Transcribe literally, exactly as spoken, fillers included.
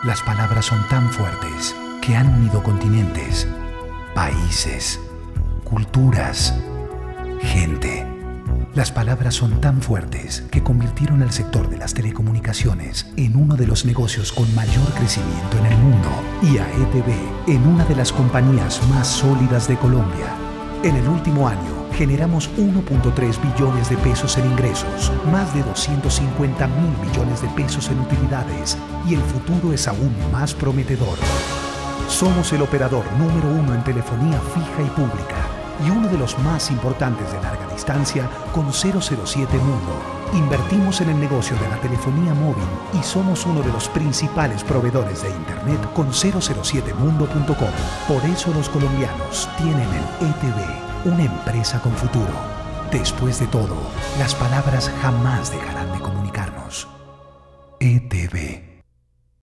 Las palabras son tan fuertes que han unido continentes, países, culturas, gente. Las palabras son tan fuertes que convirtieron al sector de las telecomunicaciones en uno de los negocios con mayor crecimiento en el mundo y a E T V en una de las compañías más sólidas de Colombia. En el último año generamos uno punto tres billones de pesos en ingresos, más de doscientos cincuenta mil millones de pesos en utilidades y el futuro es aún más prometedor. Somos el operador número uno en telefonía fija y pública y uno de los más importantes de larga distancia con cero cero siete Mundo. Invertimos en el negocio de la telefonía móvil y somos uno de los principales proveedores de Internet con cero cero siete mundo punto com. Por eso los colombianos tienen el E T V, una empresa con futuro. Después de todo, las palabras jamás dejarán de comunicarnos. E T V.